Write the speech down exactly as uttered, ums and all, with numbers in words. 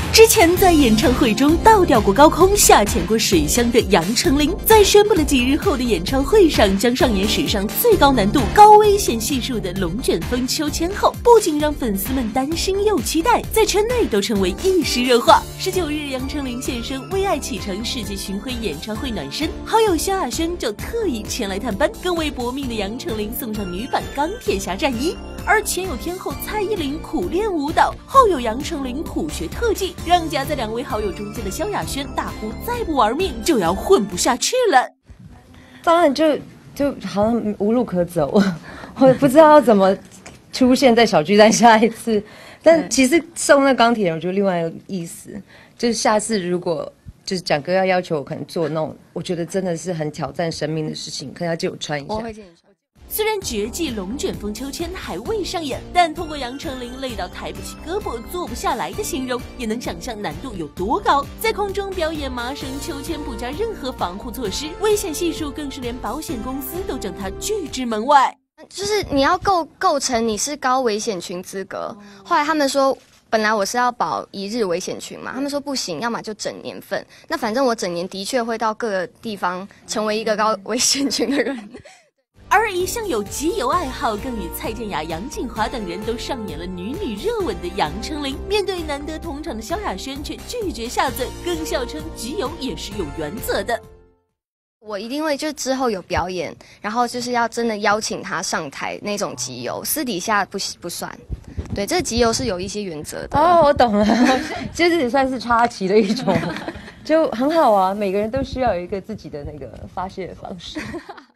之前在演唱会中倒吊过高空、下潜过水箱的杨丞琳，在宣布了几日后的演唱会上将上演史上最高难度、高危险系数的龙卷风秋千后，不仅让粉丝们担心又期待，在圈内都成为一时热话。十九日，杨丞琳现身为爱启程世界巡回演唱会暖身，好友萧亚轩就特意前来探班，更为搏命的杨丞琳送上女版钢铁侠战衣。而前有天后蔡依林苦练舞蹈，后有杨丞琳苦学特技，让夹在两位好友中间的萧亚轩大呼再不玩命就要混不下去了。 当然就就好像无路可走，我不知道要怎么出现在小巨蛋下一次。但其实送那钢铁人，我觉得另外一个意思就是下次如果就是蒋哥要要求我可能做那种，我觉得真的是很挑战生命的事情，可能要借我穿一下。 我会借你穿。 虽然绝技龙卷风秋千还未上演，但通过杨丞琳累到抬不起胳膊坐不下来的形容，也能想象难度有多高。在空中表演麻绳秋千不加任何防护措施，危险系数更是连保险公司都将它拒之门外。 就是你要构构成你是高危险群资格，后来他们说本来我是要保一日危险群嘛，他们说不行，要么就整年份。那反正我整年的确会到各个地方成为一个高危险群的人。 而一向有集邮爱好，更与蔡健雅、杨谨华等人都上演了女女热吻的杨丞琳，面对难得同场的萧亚轩却拒绝下嘴，更笑称集邮也是有原则的。 我一定会就之后有表演，然后就是要真的邀请他上台那种集邮，私底下不不算。对，这集邮是有一些原则的。 哦，我懂了，其实也算是插旗的一种，就很好啊。每个人都需要有一个自己的那个发泄的方式。